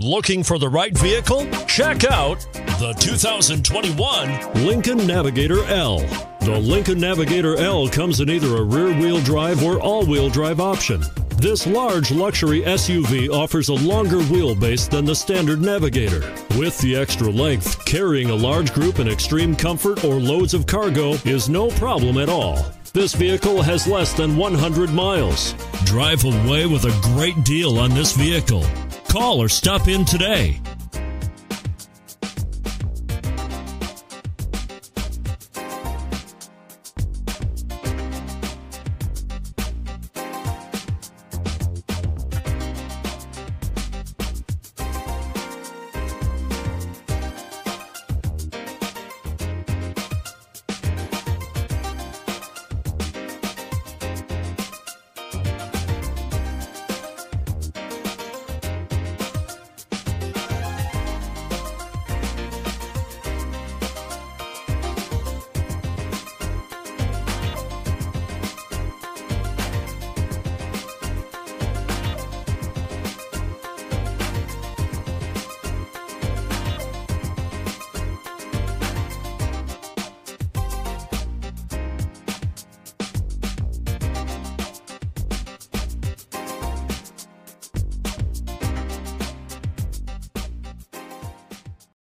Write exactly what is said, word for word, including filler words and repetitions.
Looking for the right vehicle? Check out the two thousand twenty-one Lincoln Navigator L. The Lincoln Navigator L comes in either a rear-wheel drive or all-wheel drive option. This large luxury S U V offers a longer wheelbase than the standard Navigator. With the extra length, carrying a large group in extreme comfort or loads of cargo is no problem at all. This vehicle has less than one hundred miles. Drive away with a great deal on this vehicle. Call or stop in today.